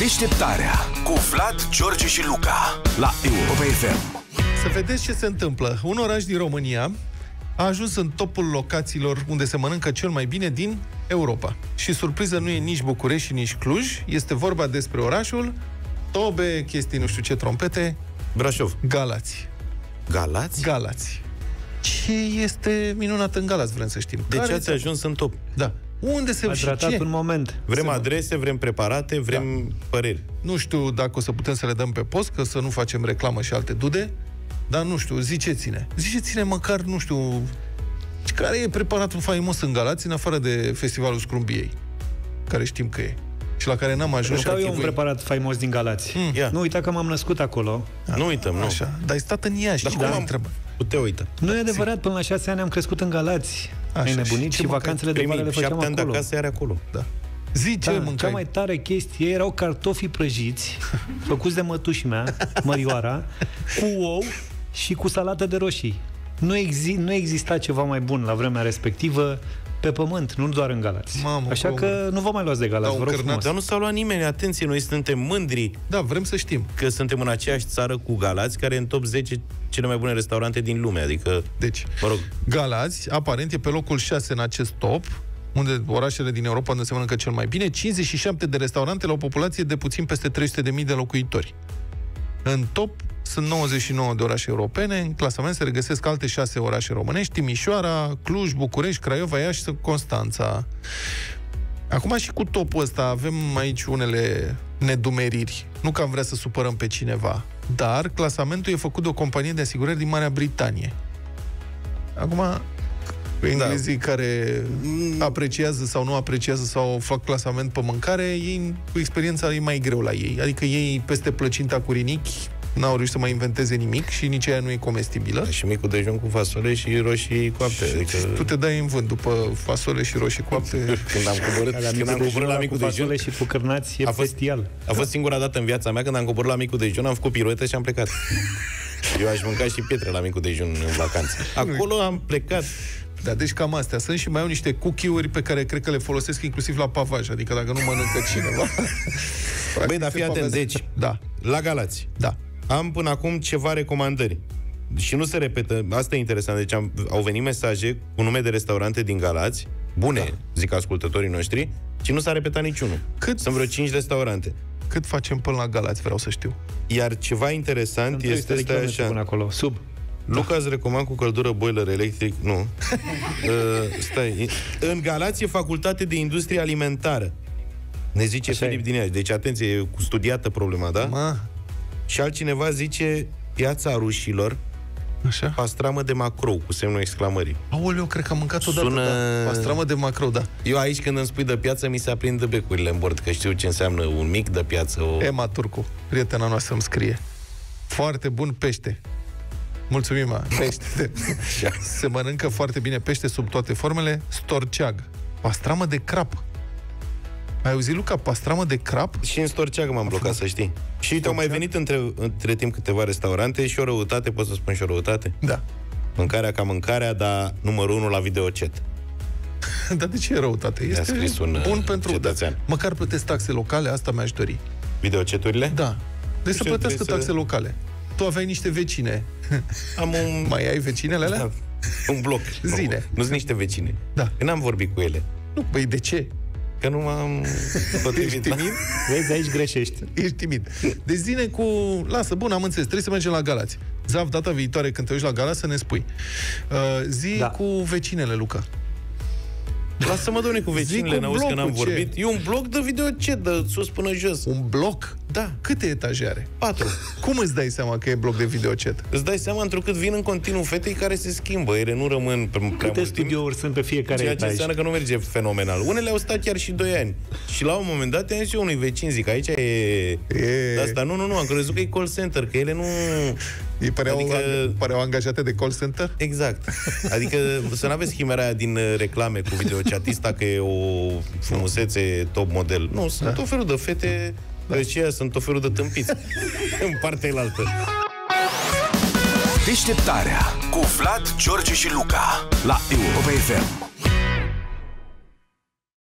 Deșteptarea cu Vlad, George și Luca la Europa FM. Să vedeți ce se întâmplă. Un oraș din România a ajuns în topul locațiilor unde se mănâncă cel mai bine din Europa. Și surpriză nu e nici București și nici Cluj. Este vorba despre orașul tobe, chestii, nu știu ce, trompete. Brașov. Galați. Galați? Galați. Ce este minunat în Galați, vrem să știm. De ce ați ajuns în top? Da. Unde se ați ratat un moment. Vrem adrese, vrem preparate, vrem păreri. Nu știu dacă o să putem să le dăm pe post, că să nu facem reclamă și alte dude, dar nu știu, ziceți-ne. Ziceți-ne măcar, nu știu, care e preparatul faimos în Galați, în afară de Festivalul Scrumbiei, care știm că e. Și la care n-am ajuns. Nu eu un preparat faimos din Galați. Nu uita că m-am născut acolo. Nu uităm, nu. Așa. Dar ai stat în Iași. Dar cum am întrebat? Te uită. Nu e adevărat, până la 6 ani am crescut în Galați. Ai nebunit și vacanțele de vară le făceam acolo. 7 ani de acasă era acolo. Da. Zi ce mâncai. Cea mai tare chestie erau cartofii prăjiți, făcuți de mătuși mea, Mărioara, cu ou și cu salată de roșii. Nu exista ceva mai bun la vremea respectivă pe pământ, nu doar în Galați. Așa că nu vă mai luați de Galați, vă rog frumos. Dar nu s-a luat nimeni, atenție, noi suntem mândri. Da, vrem să știm. Că suntem în aceeași țară cu Galați, care e în top 10 cele mai bune restaurante din lume, adică... Deci, mă rog. Galați, aparent, e pe locul 6 în acest top, unde orașele din Europa unde se mănâncă cel mai bine, 57 de restaurante la o populație de puțin peste 300.000 de locuitori. În top sunt 99 de orașe europene, în clasament se regăsesc alte 6 orașe românești, Timișoara, Cluj, București, Craiova, Iași și Constanța. Acum și cu topul ăsta avem aici unele nedumeriri. Nu că am vrea să supărăm pe cineva, dar clasamentul e făcut de o companie de asigurări din Marea Britanie. Acum, englezii care apreciază sau nu apreciază sau fac clasament pe mâncare, ei, cu experiența e mai greu la ei. Adică ei, peste plăcinta cu rinichi, n-au reușit să mai inventeze nimic și nici aia nu e comestibilă. Și micul dejun cu fasole și roșii coapte. Adică... Tu te dai în vânt după fasole și roșii coapte. Când am coborât la micul dejun și cu cârnați, e bestial. A fost singura dată în viața mea când am coborât la micul dejun, am făcut piruete și am plecat. Eu aș mânca și pietre la micul dejun în vacanță. Acolo am plecat. Da, deci cam astea sunt și mai au niște cookie-uri pe care cred că le folosesc inclusiv la pavaj, adică dacă nu mănâncă cineva. Băi, dar fii atent, deci, da. La Galați. Da. Am până acum ceva recomandări. Și nu se repetă, asta e interesant, deci au venit mesaje cu nume de restaurante din Galați, bune, zic ascultătorii noștri, și nu s-a repetat niciunul. Sunt vreo 5 restaurante. Cât facem până la Galați, vreau să știu. Iar ceva interesant este așa. Acolo, sub. Luca îți recomand cu căldură boiler electric. Nu. Stai. În Galați e facultate de industrie alimentară. Ne zice așa Filip din Iași. Deci, atenție, e studiată problema, da? Și altcineva zice Piața Rușilor, așa? Pastramă de macrou, cu semnul exclamării. Aoleu, cred că am mâncat odată, da. Pastramă de macrou, da. Eu aici, când îmi spui de piață, mi se aprind becurile în bord, că știu ce înseamnă un mic de piață. Emma Turcu, prietena noastră, îmi scrie. Foarte bun pește. Mulțumim, pește. Se mănâncă foarte bine pește sub toate formele. Storceag. Pastramă de crap. Ai auzit, Luca, pastramă de crap? Și în Storceag m-am blocat, să știi. Și uite, au mai venit între timp câteva restaurante și o răutate, pot să spun și o răutate? Da. Mâncarea ca mâncarea, dar numărul 1 la videochat. Dar de ce e răutate? Este scris un bun pentru cetățean. Măcar plătesc taxe locale, asta mi-aș dori. Videochaturile? Da. Deci să plătească taxe locale. Tu aveai niște vecine. Am un... Mai ai vecinele alea? Da. Un bloc. Zine. Nu sunt niște vecine. Da. Că n-am vorbit cu ele. Nu, băi, de ce? Că nu m-am potrivit. Ești timid? Vezi, aici greșești. Ești timid. Deci zine cu... Lasă, bun, am înțeles. Trebuie să mergem la Galați. Zav, data viitoare când te uiți la Galați să ne spui. Zi cu vecinele, Luca. Lasă-mă, dom'le, cu vecinile, n-auzi că n-am vorbit. E un bloc de videochat, de sus până jos. Un bloc? Da. Câte etaje are? 4. Cum îți dai seama că e bloc de videochat? Îți dai seama întrucât vin în continuu fetei care se schimbă. Ele nu rămân prea mult timp. Câte studiouri sunt pe fiecare etaj? Ceea ce înseamnă că nu merge fenomenal. Unele au stat chiar și 2 ani. Și la un moment dat i-am zis eu unui vecin, zic, aici e... Asta, nu, am crezut că e call center, că ele nu... Îi păreau angajate de call center? Exact. Adică să n-aveți chimera aia din reclame cu videochatista că e o frumusețe top model. Nu, sunt o felul de fete, deci aia sunt o felul de tâmpiți. În partea elaltă. Deșteptarea cu Vlad, George și Luca la Europa FM.